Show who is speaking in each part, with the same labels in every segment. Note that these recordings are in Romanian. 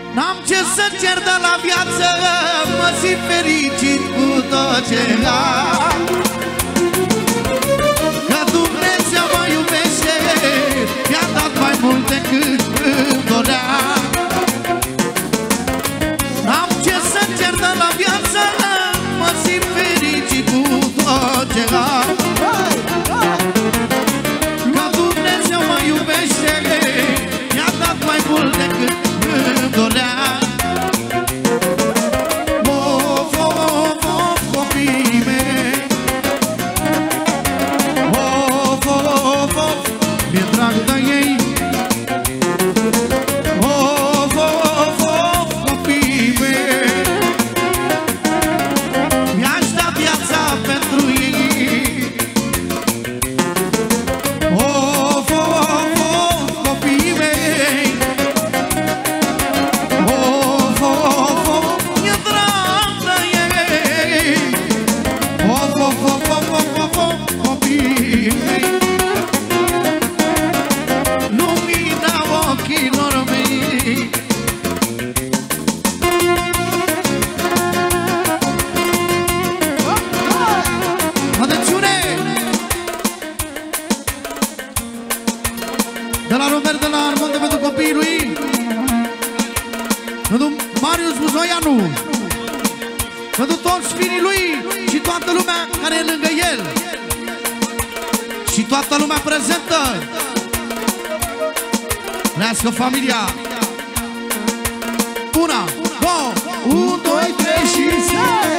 Speaker 1: N-am ce să cer de la viață, mă simt fericit cu tot ce am. Că Dumnezeu mă iubește, mi-a dat mai mult decât îmi doream. N-am ce să cer de la viață, mă simt fericit cu tot ce am. Că Dumnezeu mă iubește, mi-a dat mai mult decât îmi doream. Of, of, of, copiii mei. Of, of, of, mi-e drag de ei. Of, of, of, copiii mei. Mi-aș da viața pentru ei. Of, of, of, copiii mei. Of, of, of, mi-e drag de ei. Of, of, of, of, of, of, copiii mei. Lumina ochilor mei. Atențiune! De la Robert, de la Armand, pentru copiii lui, pentru Marius Buzoianu, pentru toți firii lui și toată lumea care e lângă el și toată lumea prezentă. Nească familia. Una, două, 1, 2, 3 și sai!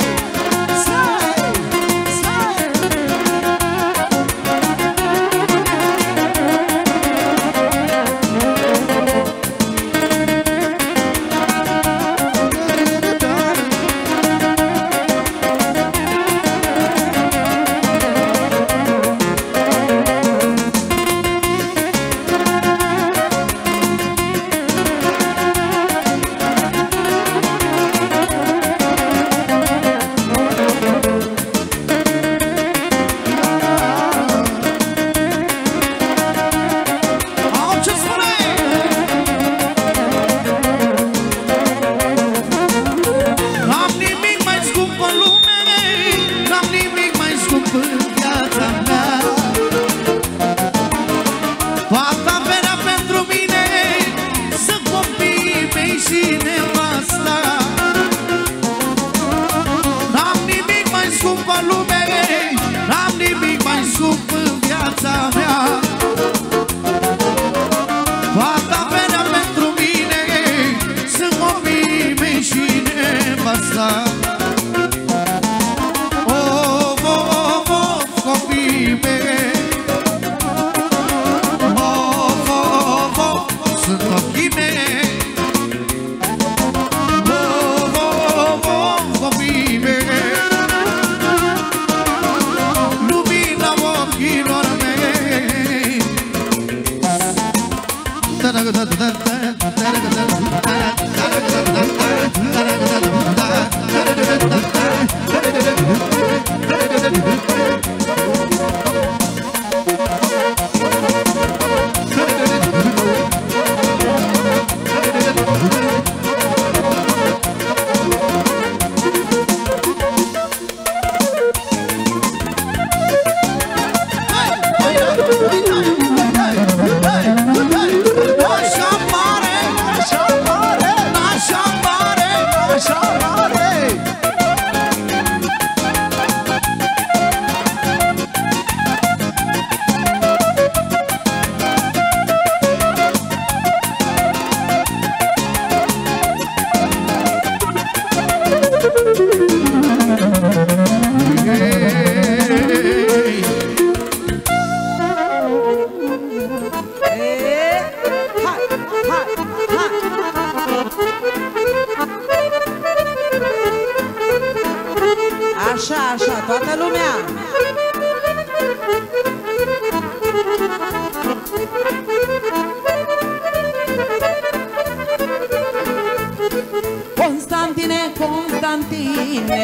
Speaker 2: Constantine, Constantine,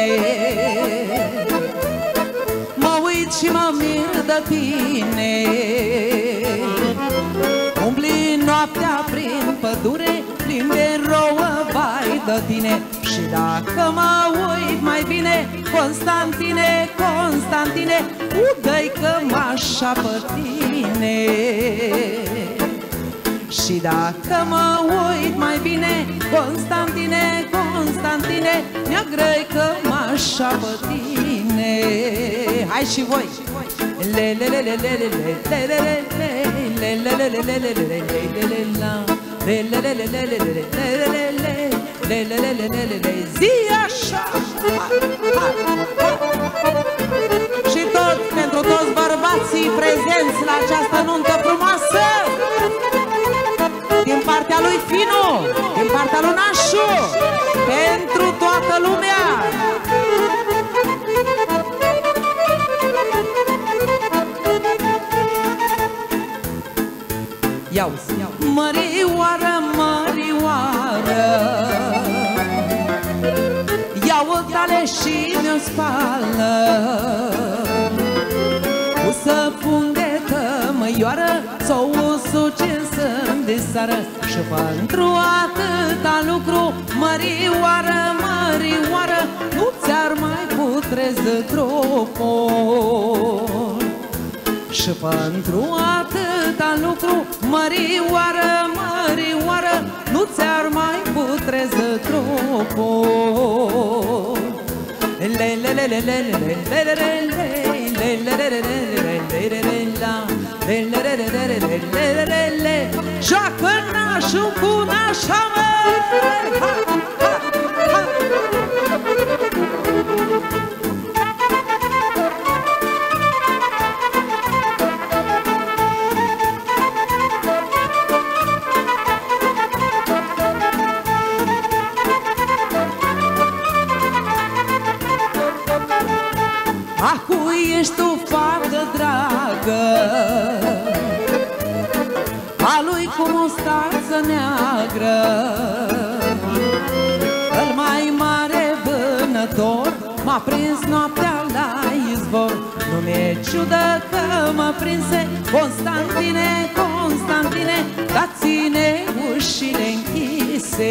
Speaker 2: mă uit și mă mir de tine. Umbli noaptea prin pădure, plin de rouă de tine. Și dacă mă uit mai bine, Constantine, Constantine, udă-i cămașa pe tine. Și dacă mă uit mai bine, Constantine, Constantine, neagră-i cămașa pe tine. Hai și voi! Zi așa! Și tot pentru toți bărbații prezenți la această nuntă frumoasă, din partea lui Finu, din partea lui Nașu, pentru toată lumea. Ia-uzi, mărioară, mărioară, ia-o tale și mi-o spală, usă fundetă măioară, s-o usuce să-mi desară. Și pentru atâta lucru, mărioară, mărioară, nu ți-ar mai putreză tropul. Și pentru atâta lucru, mărioară, mărioară, nu ți-ar mai putreză tropul. Joacă nașul cu nașa, acu ești o fată dragă, a lui cu mustață neagră, îl mai mare vânător m-a prins noaptea la izvor. Nu mi-e ciudă că mă prinse, Constantine, Constantine, dar ține ușile închise.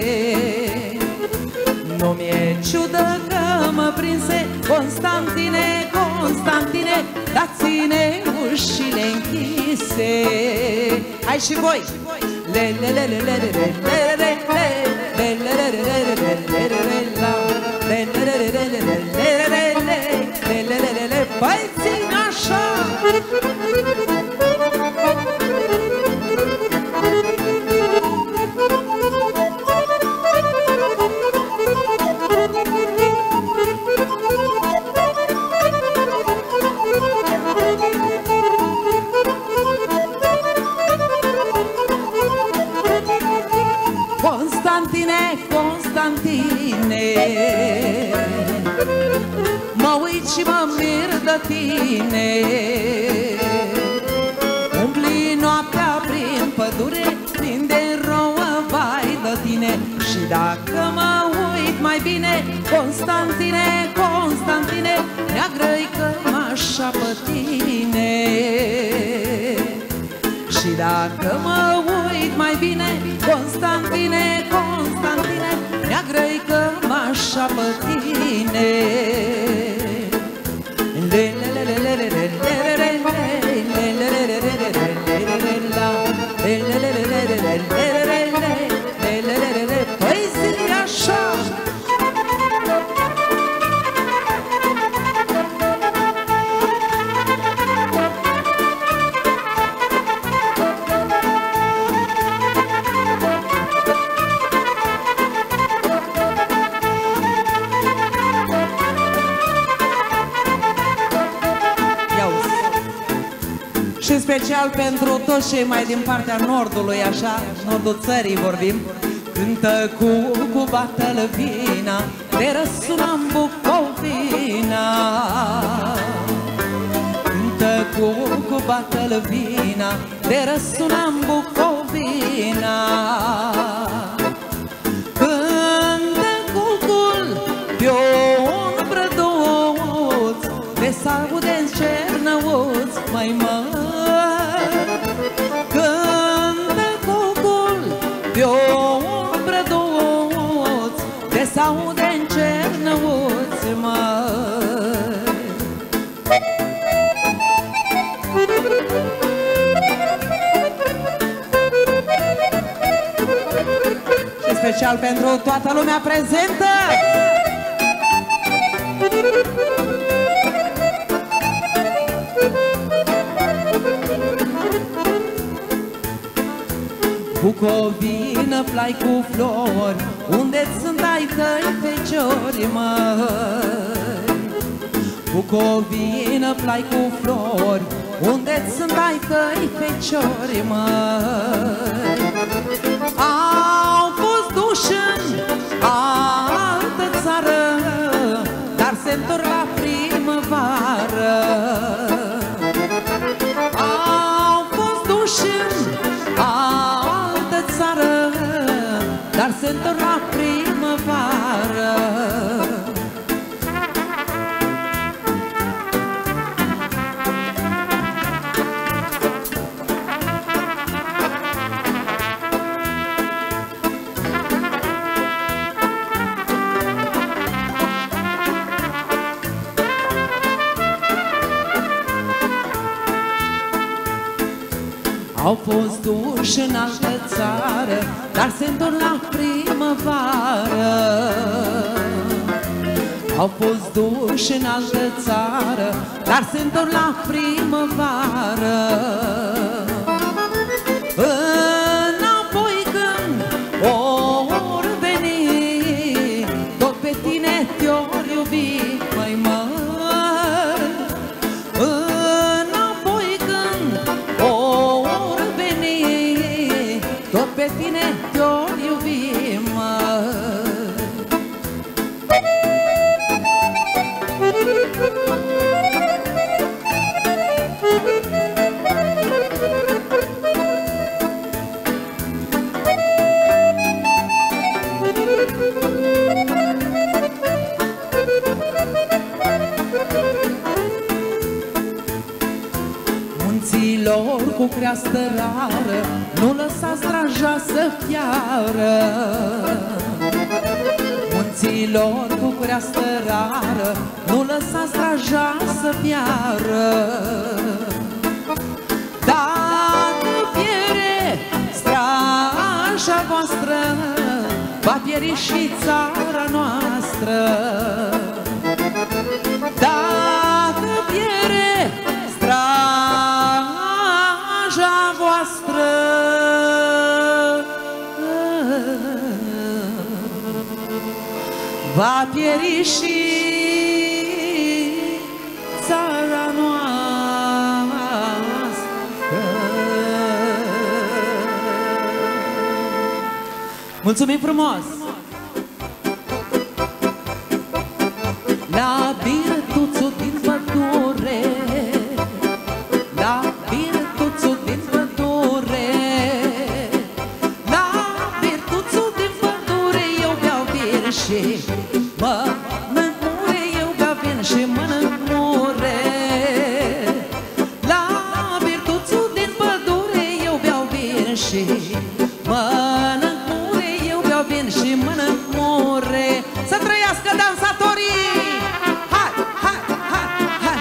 Speaker 2: Nu mi-e ciudă că mă prinse, Constantine, Constantine, dar ține ușile închise. Hai și voi! Păi ține așa! Constantine, Constantine, mă uit și mă mir de tine. Umbli noaptea prin pădure, plin de rouă vai de tine. Și dacă mă uit mai bine, Constantine, Constantine, neagră-i cămașa pe tine. Și dacă mă uit mai bine, Constantine, Constantine, neagră-i cămașa pe tine. Păi zi așa! Și special pentru toți cei mai din partea nordului, așa, nordul țării vorbim. Cântă cu bată vina, de răsună-n Bucovina. Cântă cu bată vina, de răsună-n Bucovina. Cântă cucul pe un brăduț, de s-aude-n Cernăuț, mai măi. Cântă cucul pe un brăduț, s-aude în Cernăuți, măi. Și special pentru toată lumea prezentă. Bucovină, plai cu flori, unde-ți sunt ai tăi feciori, măi. Bucovină, plai cu flori, unde-ți sunt ai tăi feciori, măi. Au fost duși în altă țară, dar se întorc la primăvară. Au fost duși în altă țară, dar se întorc la primăvară. Au fost duși în altă țară, dar se întorc la primăvară. Au fost duși în altă țară, dar se întorc la primăvară. Înapoi când or veni, tot pe tine te-or iubi, măi, măi. Pe tine te-or iubi, măi. Munților cu creastă rară, nu lăsați draja să fiară. Munților cu creastă rară, nu lăsați draja să fiară. Dacă piere straja voastră, va pieri și țara noastră. Dacă piere straja voastră, va pieri și țara noastră. Mulțumim frumos! La birtuțul din pădure, la birtuțul din pădure, la birtuțul din pădure, eu beau vin și mănânc mure, eu beau vin și mănânc mure. La birtuțul din pădure, eu beau vin și mănânc mure, eu beau vin și mănânc mure. Să trăiască dansatorii! Hai, hai, hai, hai!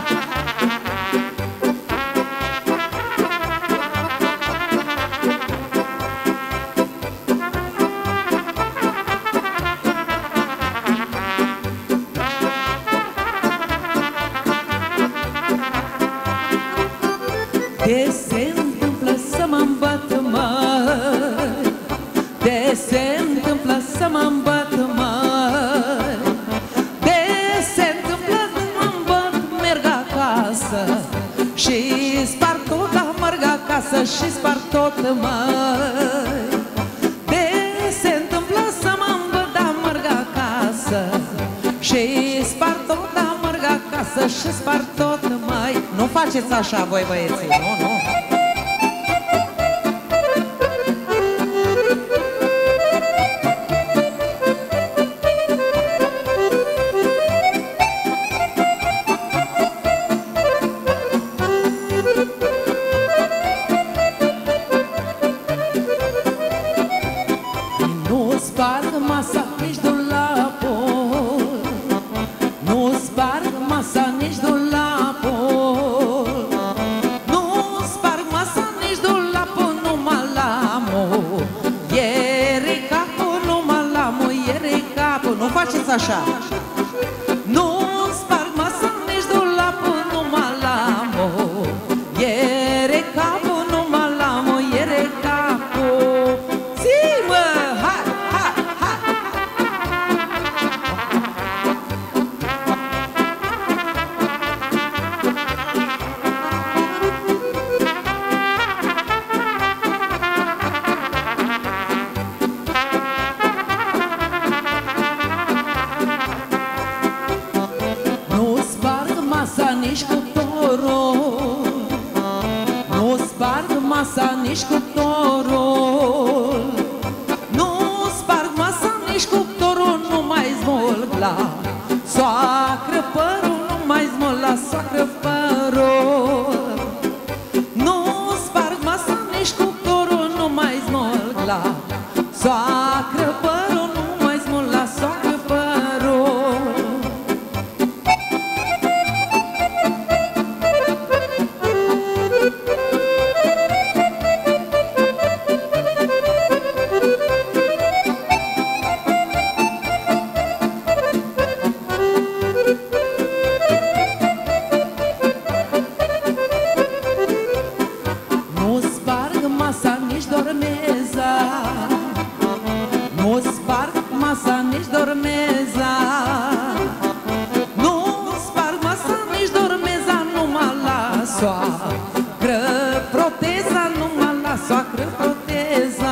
Speaker 2: De se întâmplă să mă îmbăt, măi, de se întâmplă să mă îmbăt, măi, de se întâmplă să mă îmbăt, merg acasă și spar tot, da, merg acasă și spar tot, măi. De se întâmplă să mă îmbăt, da, merg acasă și spar tot, da, merg acasă și spar tot, măi. Nu faceți așa voi, băieții, nu, nu. Nu sparg masa, nici dulapul, faceți așa. Nu sparg masa, nici dulapul, numai la-mo. Iere capul, numai la-mo, iere capul. Zi, mă, hai, hai, hai. Nu sparg masa, nici cuptorul. Nu sparg masa, nici cuptorul. Nu sparg masa, nici cuptorul. Nu mai smulg la soacră părul. Nu mai smulg la soacră părul. Nu sparg masa, nici cuptorul. Nu mai smulg la soacră părul. Nu mai smulg la soacră părul. Nu sparg masa, nici dormeza. Nu sparg masa, nici dormeza. Nu sparg masa, nici dormeza. Numai la soacră proteza. Numai la soacră proteza.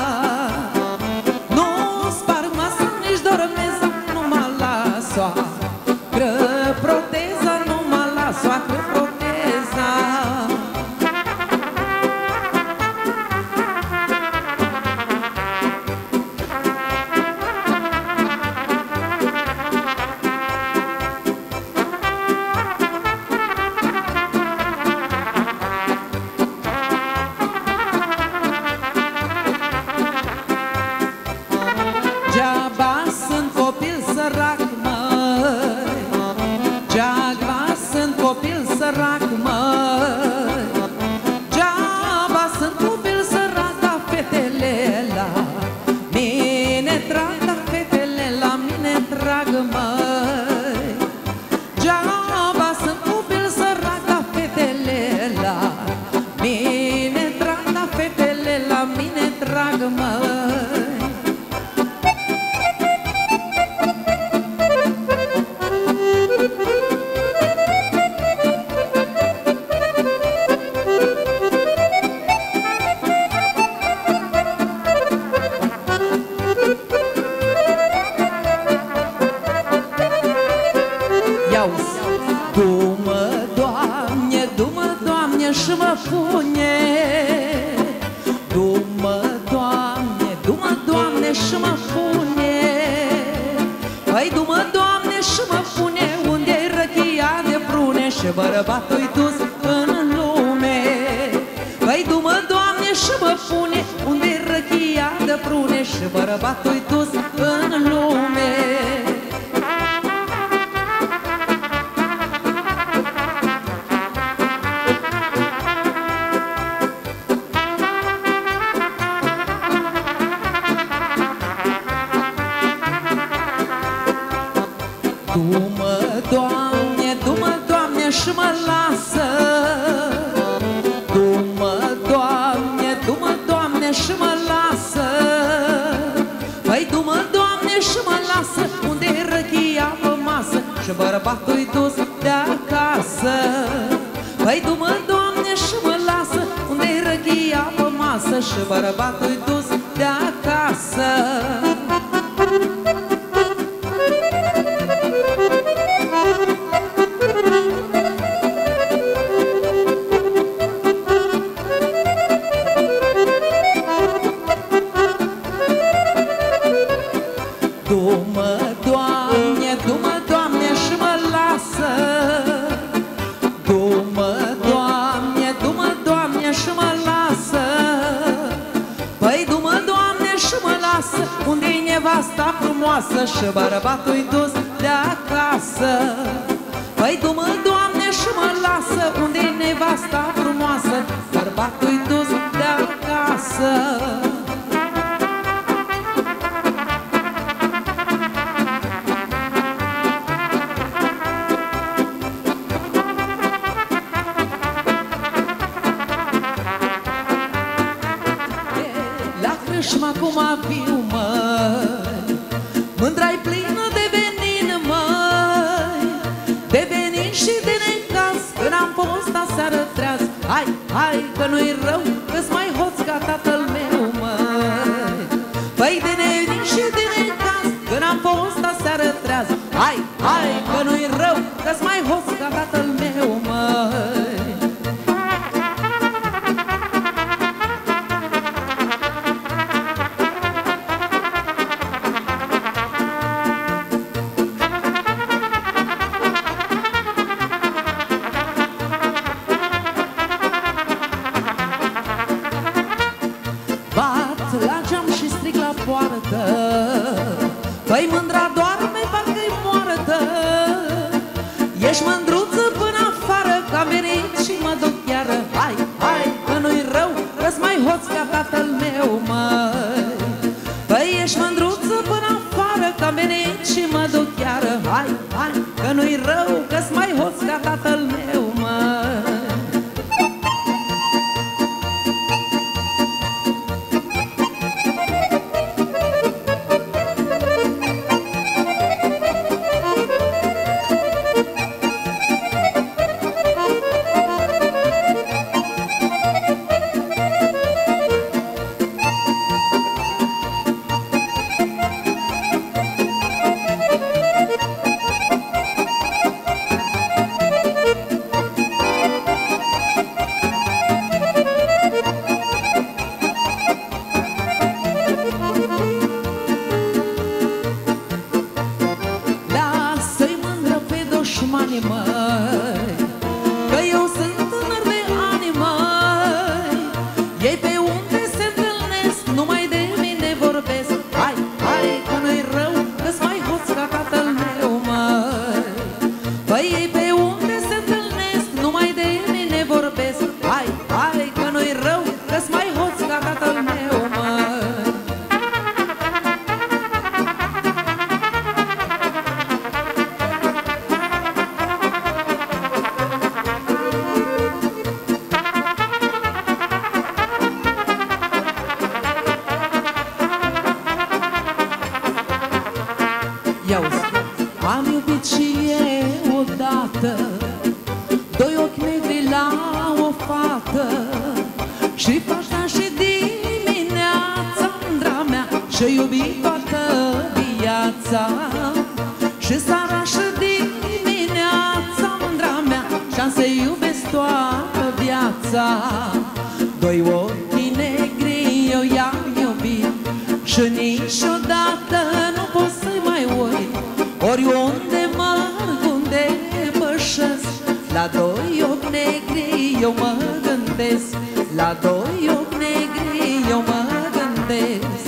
Speaker 2: Nu sparg masa, nici dormeza. Numai la soacră proteza. Numai la soacră proteza. Degeaba sunt copil sărac, măi. Degeaba sunt copil sărac, măi. Degeaba sunt copil sărac, dar fetele la mine trag, dar fetele la mine trag, măi. Degeaba sunt copil sărac, dar fetele la mine trag, dar fetele la mine trag, măi. Iauzi, du-mă, Doamne, du-mă, Doamne, și mă pune. Du-mă, Doamne, du-mă, Doamne, și mă pune. Păi du-mă, Doamne, și mă pune unde-i răchia de prune și bărbatul-i dus în lume. Păi du-mă, Doamne, și mă pune unde-i răchia de prune și bărbatul-i dus în lume. Du-mă, Doamne, du-mă, Doamne, și mă lasă. Du-mă, Doamne, du-mă, Doamne, și mă lasă. Păi du-mă, Doamne, și mă lasă unde-i răchia pe masă și bărbatul-i dus de acasă. Păi du-mă, Doamne, și mă lasă unde-i răchia pe masă și bărbatul-i dus de acasă. Du-mă, Doamne, du-mă, Doamne, și mă lasă. Du-mă, Doamne, du-mă, Doamne, și mă lasă. Păi du-mă, Doamne, și mă lasă unde-i nevasta frumoasă și bărbatul-i dus de acasă. Păi du-mă, Doamne, și mă lasă unde-i nevasta frumoasă, bărbatul-i dus de acasă. hai, că nu-i rău, că-s mai hoț ca tatăl meu, măi. Păi de nevin și de necaz, când am fost aseară treaz. Hai, hai, că nu-i rău, că-s mai hoț ca tatăl meu, măi. Păi mândra doarme, parcă-i moartă. Ești mândruță până afară, că-am venit și mă duc iară. Hai, hai, că nu-i rău, că-s mai hoț ca tatăl meu, măi. Păi ești mândruță până afară, că-am venit și mă duc iară. Hai, hai, că nu-i rău, că-s mai hoț ca tatăl meu, măi. Am iubit și eu odată, doi ochi negri la o fată, și paștea și dimineața, mândra mea, și-o iubi toată viața. Și seara și dimineața, mândra mea, și-am să-i iubesc toată viața. Doi ochi negri eu i-am iubit și niciodată nu pot să-i mai uit. Oriunde merg, unde pășesc, la doi ochi negri eu mă gândesc. La doi ochi negri eu mă gândesc.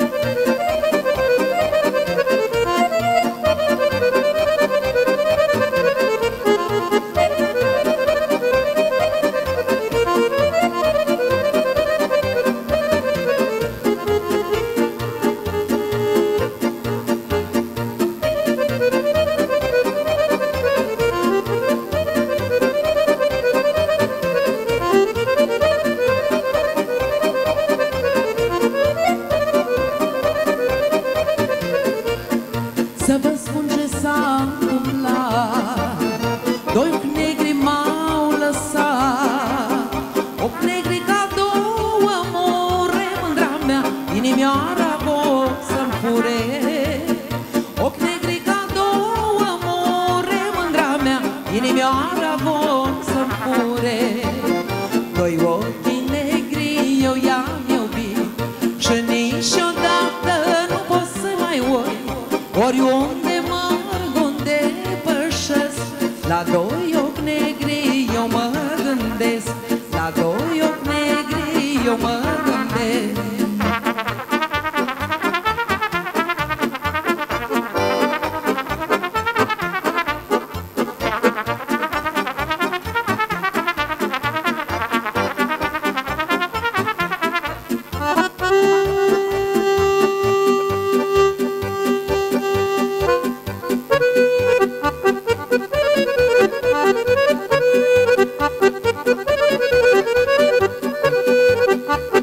Speaker 2: Să vă spun ce s-a întâmplat. Doi ochi negri m-au lăsat, ochi negri ca două more, mândra mea, inimioara vor să-mi fure. Ochi negri ca două more, mândra mea, inimioara vor să-mi fure. Doi ochi negri eu i-am iubit și niciodată nu pot să mai uit. Oriunde merg, unde pășesc, la doi ochi negri eu mă gândesc. La doi ochi negri eu mă gândesc.
Speaker 3: Thank you.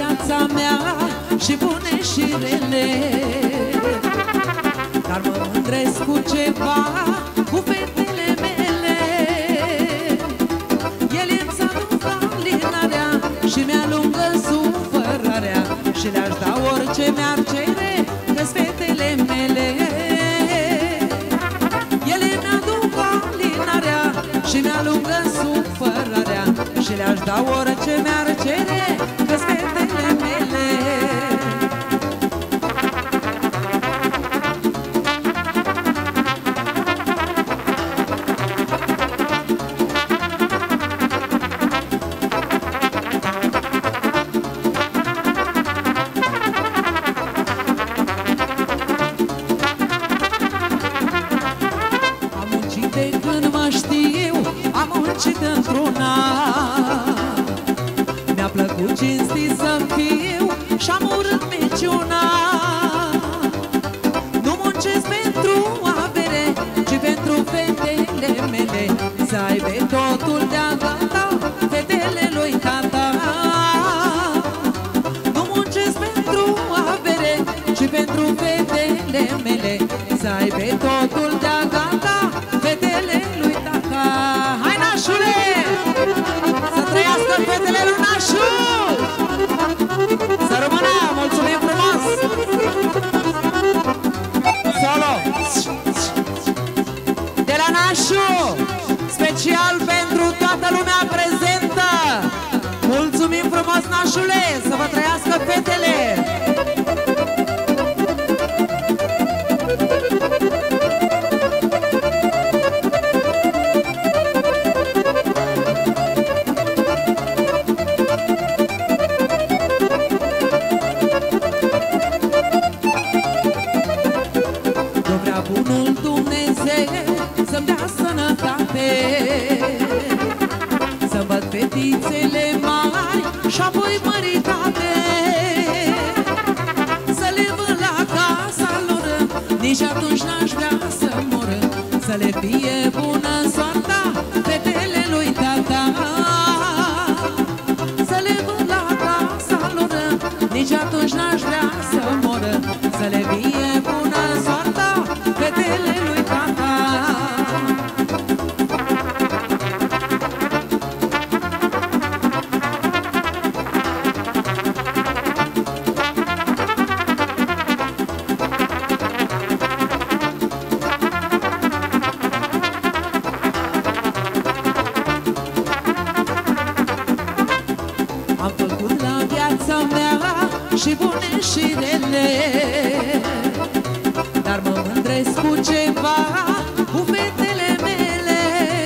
Speaker 2: viața mea și bune și rele, dar mă mândresc cu ceva, cu fetele mele. Ele îmi aduc alinarea și mi-alungă supărarea și le-aș da orice mi-ar cere, că-s fetele mele. Ele mi-aduc alinarea și mi-alungă supărarea și le-aș da orice mi-ar cere, că-s fetele mele. Mi-a plăcut cinstit să fiu și-am urât minciuna. Nu muncesc pentru avere, ci pentru fetele mele, să aibă totul de-a gata fetele lui tata. Nu muncesc pentru avere, ci pentru fetele mele, să aibă totul de-a gata fetele lui tata. Hai, nașule! Să trăiască fetele lui Nașu! Să rămână! Mulțumim frumos! Solo! De la Nașu! Special pentru toată lumea prezentă! Mulțumim frumos, Nașule! Să vă trăiască fetele! Să-mi dea sănătate, să văd fetițele mari și apoi măritate, să le văd la casa lor, nici atunci n-aș vrea să mor, să le fie bună soarta fetele lui tata. Să le văd la casa lor, nici atunci n-aș vrea să mor, să le fie bună soarta fetele lui tata. Am făcut la viața mea și bune și rele, dar mă mândresc cu ceva, cu fetele mele.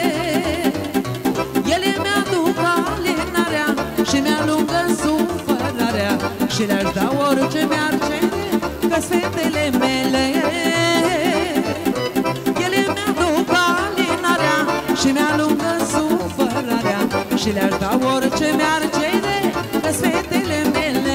Speaker 2: Ele mi-aduc alinarea și mi-alungă supărarea și le-aș da orice mi-ar cere, că-s fetele mele. Ele mi-aduc alinarea și mi-alungă supărarea și le-aș da orice mi-ar cere, că-s fetele mele.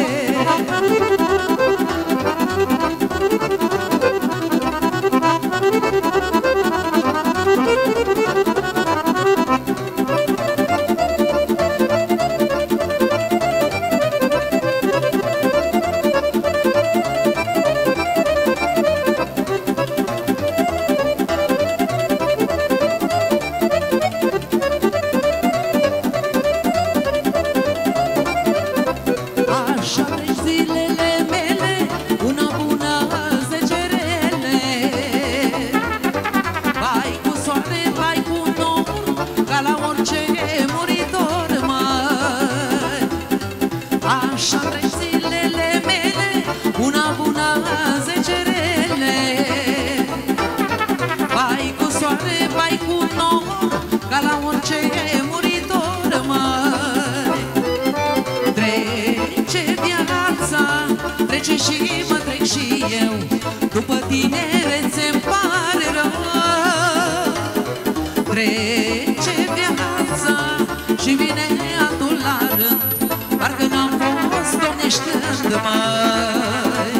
Speaker 2: Și mă trec și eu, după tinerețe-mi pare rău. Trece viața și vine altul la rând, parcă n-am fost domneștând, măi.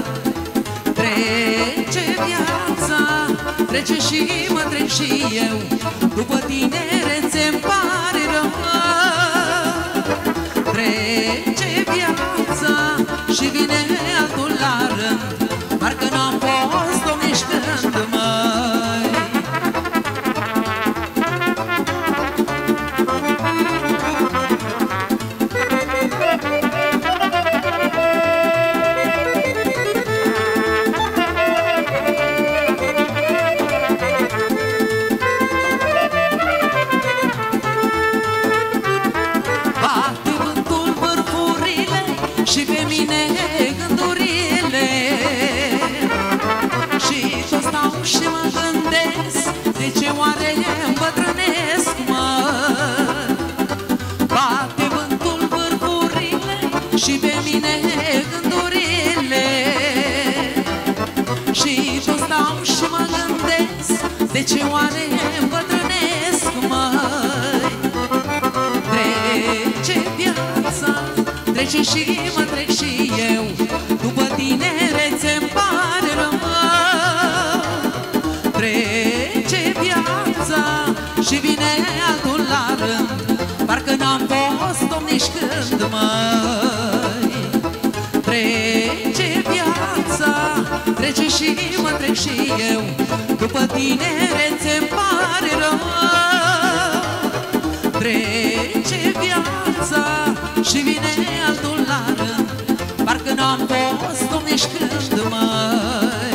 Speaker 2: Trece viața, trece și mă trec și eu, după tinerețe-mi pare rău. Trece viața vine gândurile și tot stau și mă gândesc de ce oare îmbătrânesc, mă. Bate vântul vârfurile și pe mine gândurile și tot stau și mă gândesc de ce oare îmbătrânesc, măi. Trece viața, trece și mă trec și eu, după tinerețe-mi pare rău. Trece viața și vine altul la rând, parcă n-am fost om nici când, măi. Trece viața, trece și mă trec și eu, după tinerețe-mi pare rău. Trece viața și vine altul la rând, parcă n-am fost om nici când, măi.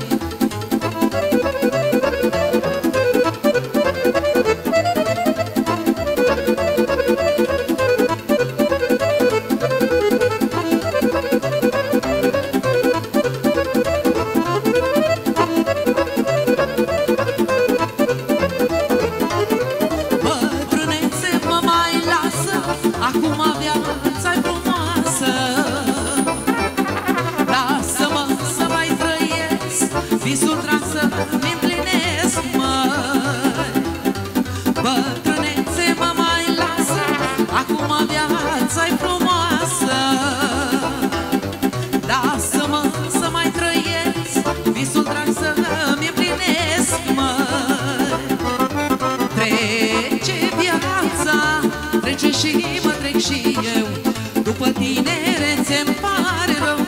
Speaker 2: Trece și mă trec și eu, după tinerețe-mi pare rău.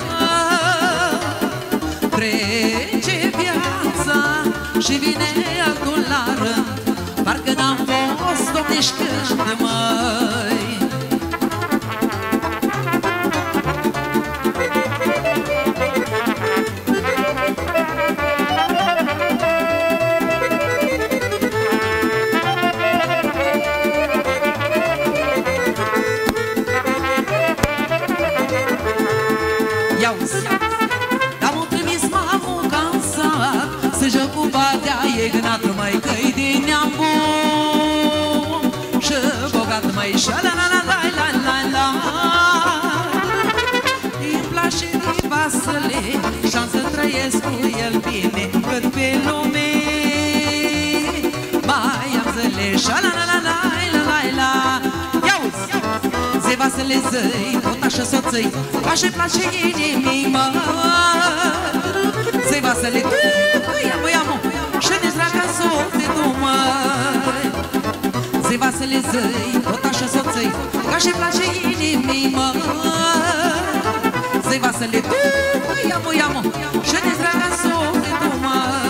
Speaker 2: Trece viața și vine altul la rând, parcă n-am fost om nici când, măi. Mai căi din neam bun și bogat, mai șa-la-la-la-la-la-la. Îmi place de Vasile și-am să trăiesc cu el bine, cât pe lume mai am zile. Șa-la-la-la-la-la-la. Ia-uzi! Zei Vasile, zei, tot așa soțăi, așa-i place inimii, mă. Zei Vasile, ia-mă, și-ne-ți dragă sufletul, măi. Zei Vasile, zei, tot așa soțăi, ca-și place inimii, măi. Zei Vasile, ia-mă, și-ne-ți dragă sufletul, măi.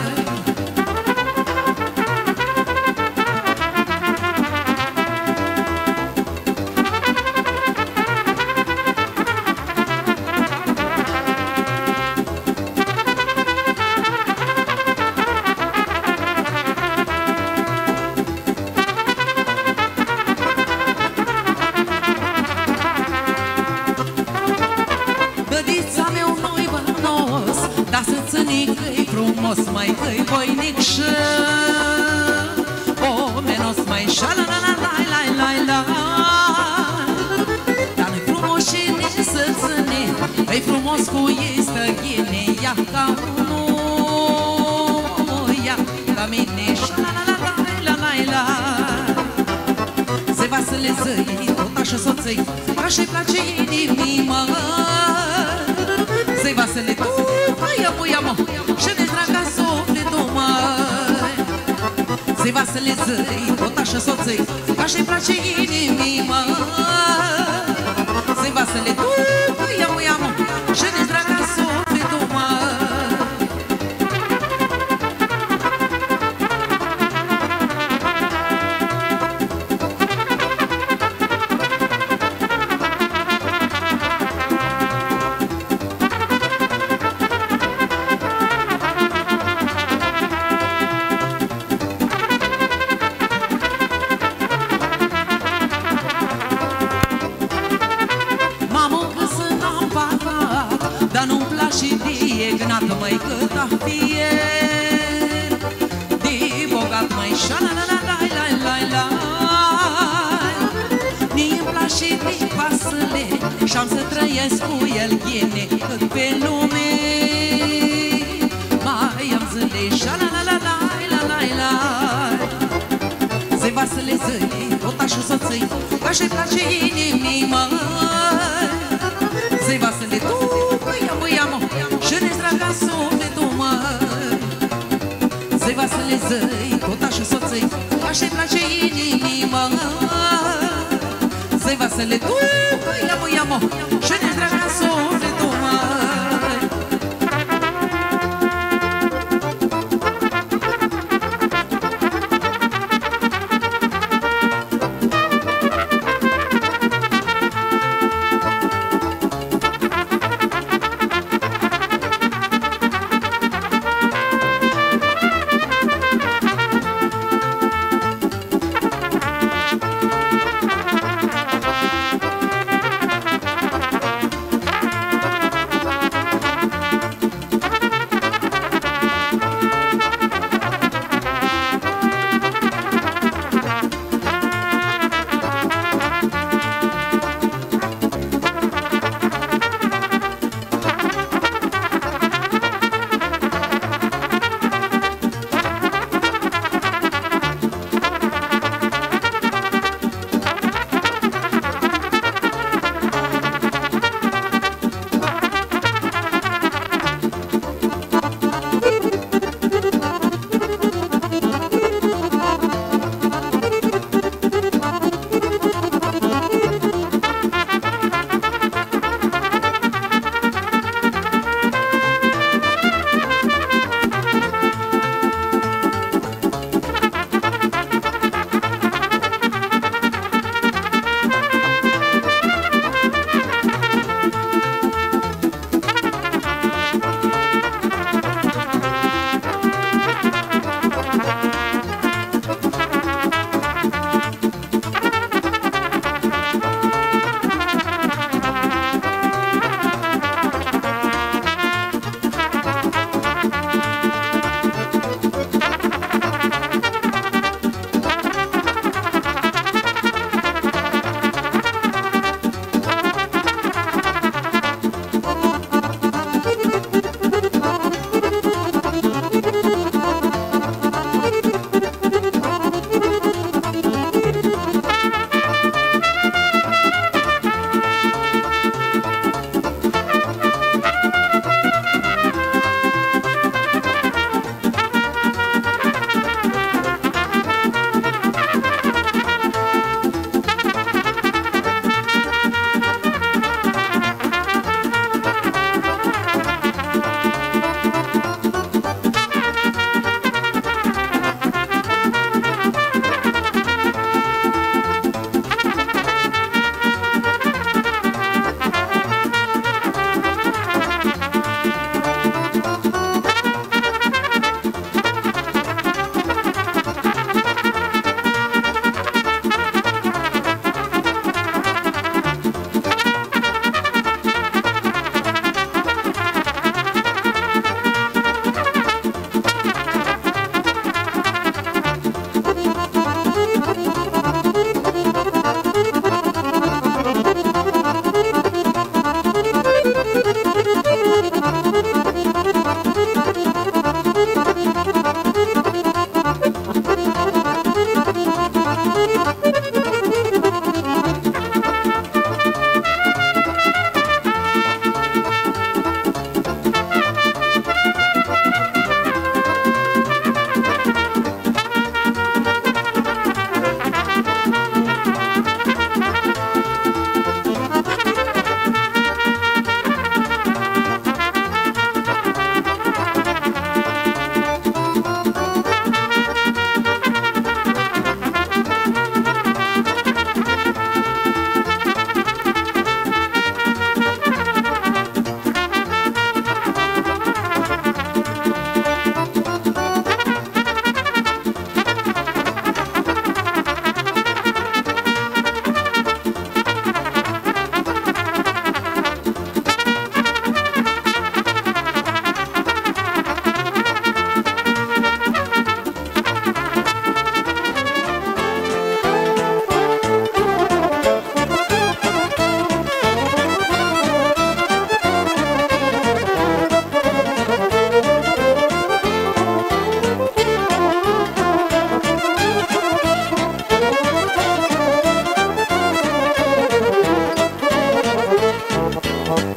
Speaker 2: Mai că-i voinic și omenos, mai șa-la-la-la-la-la-la. Dar nu-i frumos și nici să ține, e frumos cu ei stăghine. Ia ca unul, ia ca mine, șa-la-la-la-la-la-la. Zei Vasile, zei, tot așa soței, ca-și place inimii, mă. Zei Vasile, tu, ia-mă, și-ne-ți dragă sufletul, măi. Zei Vasile, zei, tot așa soței, ca-și place inimii, măi. Zei Vasile, tu, ia-mă, și-ne-ți dragă sufletul, măi. Dar nu-mi place dignat, măi, cât a fier. De bogat, măi, șa-la-la-la-la-la-la-la. Mi-mi place de pasăle și-am să trăiesc cu el ghine cât pe lume. Mai am zile, șa-la-la-la-la-la-la-la. Zăi, vasele, zăi, tot așa soțăi, că așa-i place inimii, măi. Zăi, vasele, tu, ia-mă, și ne-ți draga sufletul, măi. Zăi, vasele, zăi, tot așa soțăi, că așa-i place inimii, măi. Zăi, vasele, tu, ia-mă, și ne-ți draga sufletul, măi.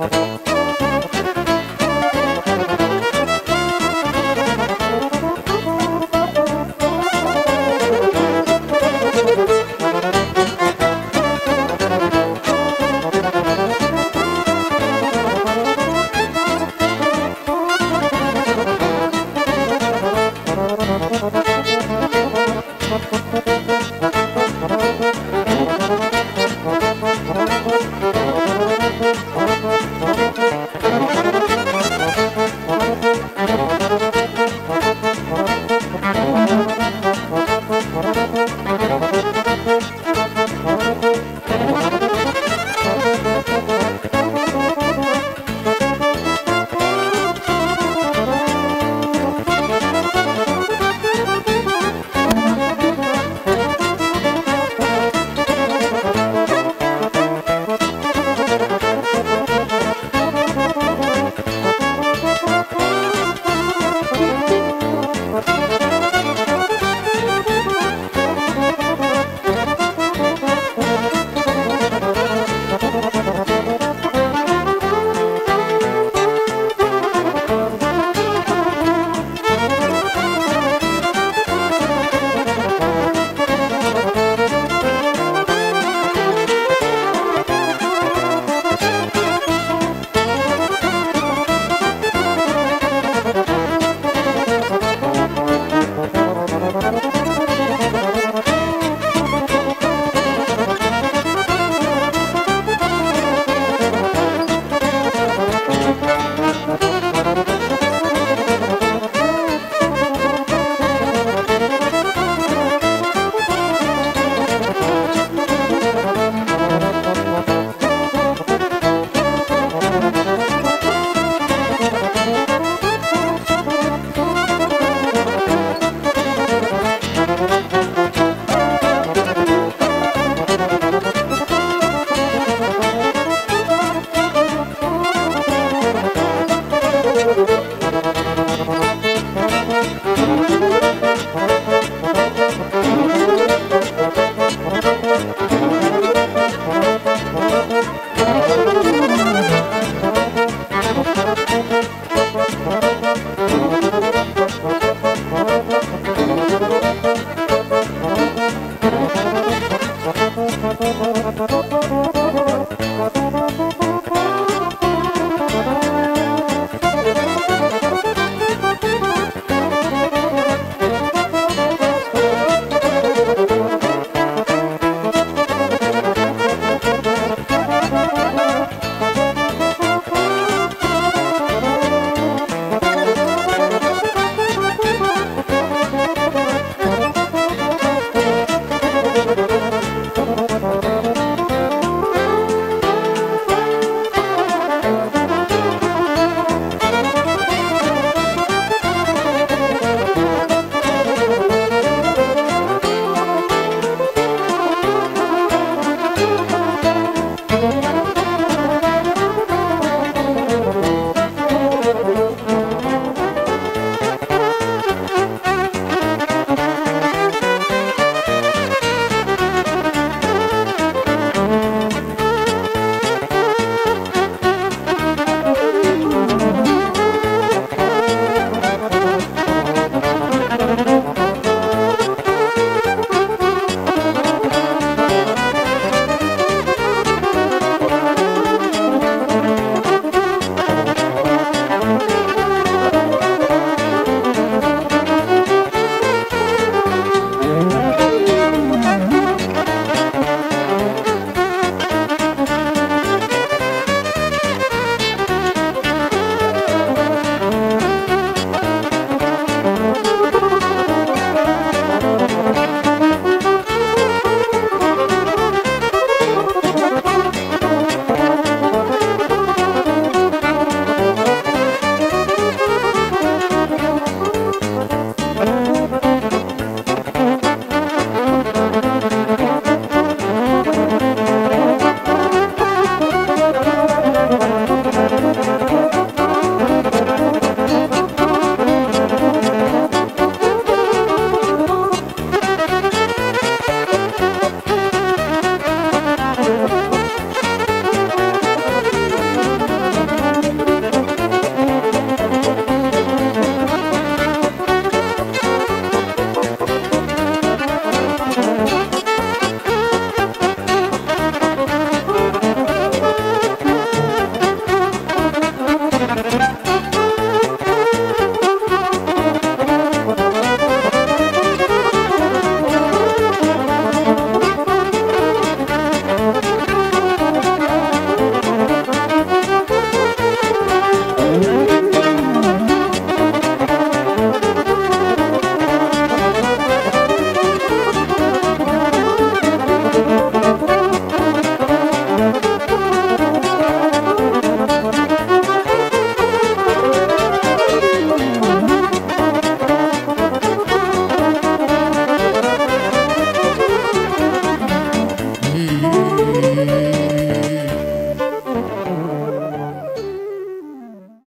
Speaker 2: Muzica